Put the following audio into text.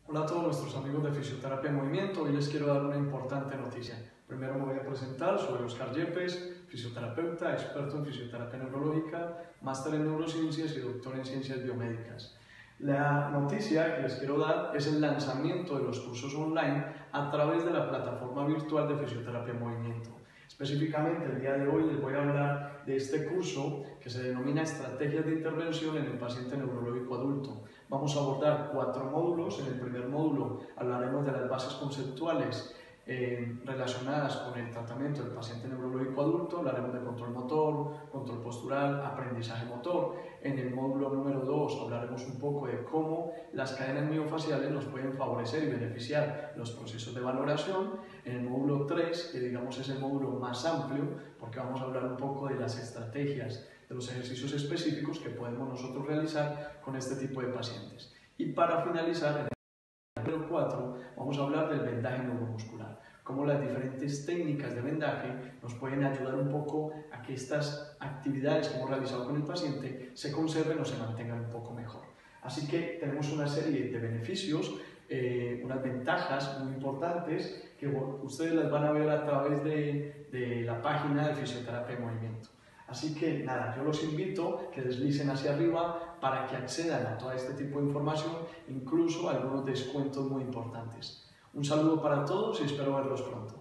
Hola a todos nuestros amigos de Fisioterapia en Movimiento. Hoy les quiero dar una importante noticia. Primero me voy a presentar, soy Oscar Yepes, fisioterapeuta, experto en fisioterapia neurológica, máster en neurociencias y doctor en ciencias biomédicas. La noticia que les quiero dar es el lanzamiento de los cursos online a través de la plataforma virtual de Fisioterapia en Movimiento. Específicamente el día de hoy les voy a hablar de este curso que se denomina Estrategias de Intervención en el Paciente Neurológico Adulto. Vamos a abordar 4 módulos. En el primer módulo hablaremos de las bases conceptuales relacionadas con el tratamiento del paciente neurológico adulto, hablaremos de control motor, control postural, aprendizaje motor. En el módulo número 2 hablaremos un poco de cómo las cadenas miofaciales nos pueden favorecer y beneficiar los procesos de valoración. En el módulo 3, que digamos es el módulo más amplio, porque vamos a hablar un poco de las estrategias, de los ejercicios específicos que podemos nosotros realizar con este tipo de pacientes. Y para finalizar, en el número 4 vamos a hablar del vendaje neuromuscular, cómo las diferentes técnicas de vendaje nos pueden ayudar un poco a que estas actividades que hemos realizado con el paciente se conserven o se mantengan un poco mejor. Así que tenemos una serie de beneficios, unas ventajas muy importantes que ustedes las van a ver a través de la página de Fisioterapia en Movimiento. Así que nada, yo los invito a que deslicen hacia arriba para que accedan a todo este tipo de información, incluso algunos descuentos muy importantes. Un saludo para todos y espero verlos pronto.